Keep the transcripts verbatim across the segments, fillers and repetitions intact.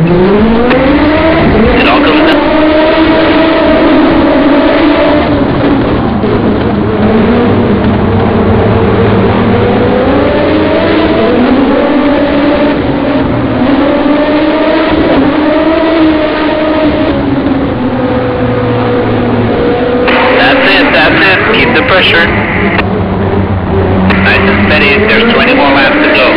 It all comes down. That's it, that's it. Keep the pressure. Nice and steady. There's twenty more laps to go.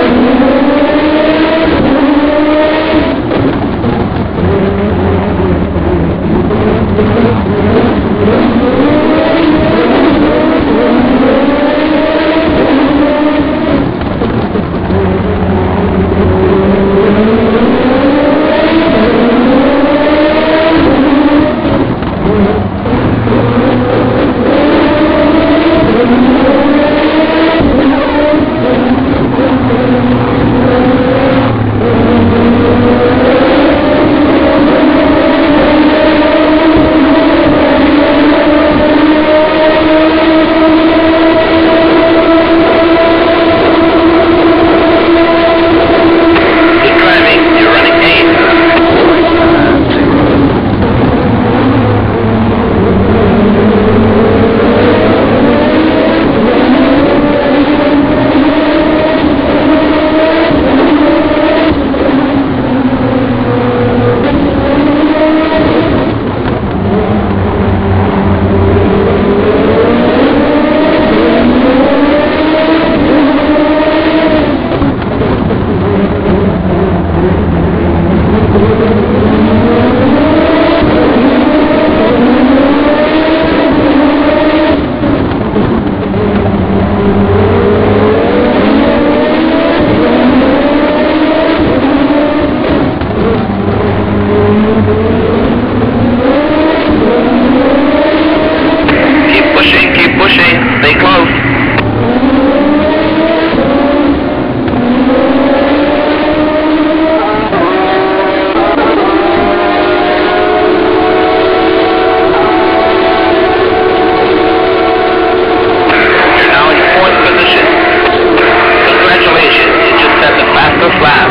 Stay close. You're now in fourth position. Congratulations, you just set the fastest lap.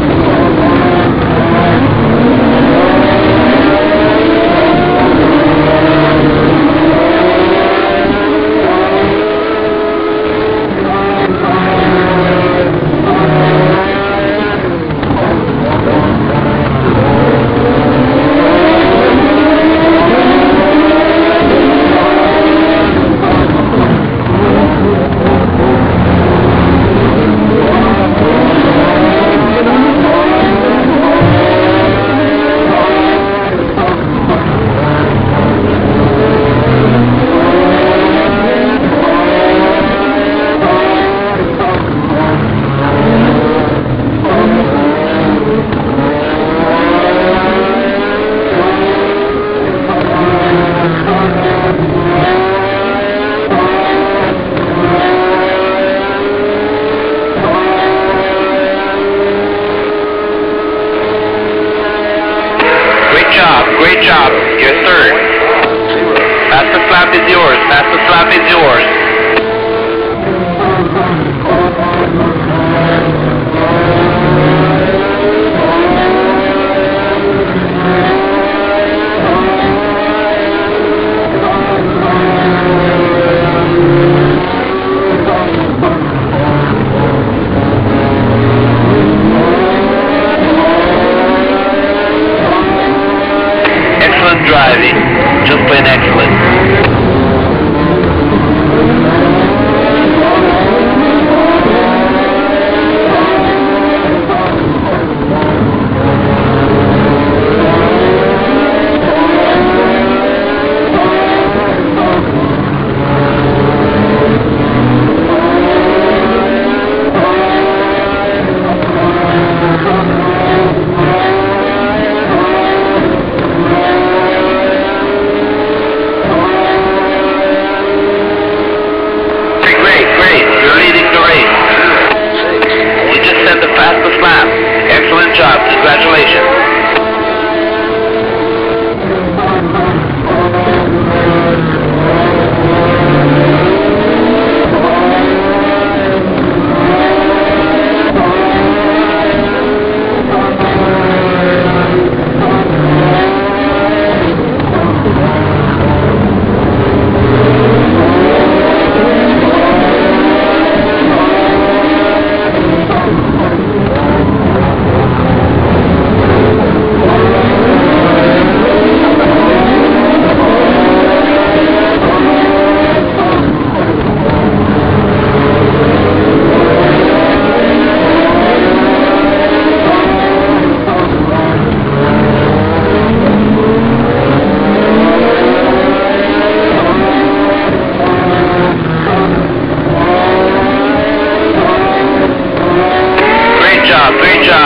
Great job, great job. You're third. Fastest lap is yours. Fastest lap is yours. Excellent driving. Just plain excellent. Fastest lap. Excellent job. Congratulations.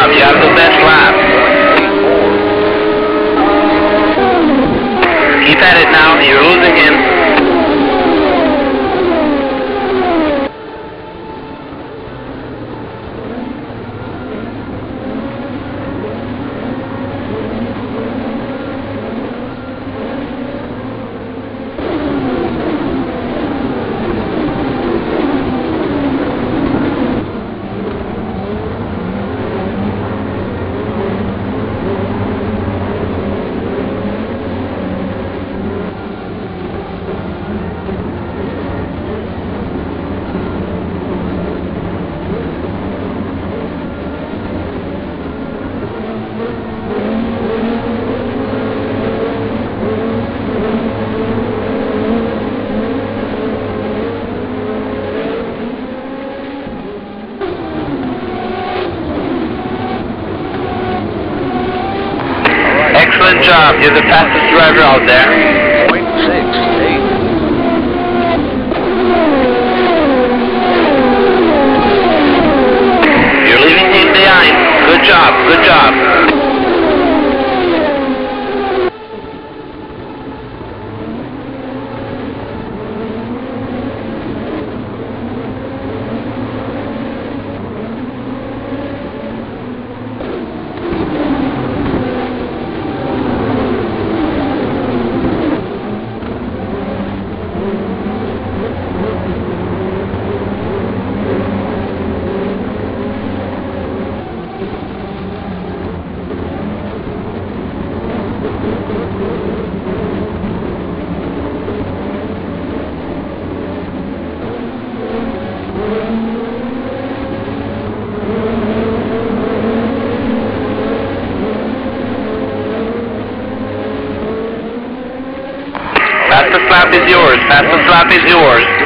job. You have the best lap. Keep at it now. You're losing him. Excellent job. You're the fastest driver out there. point six eight. You're leaving him behind. Good job. Good job. Fastest lap is yours. Fastest lap is yours.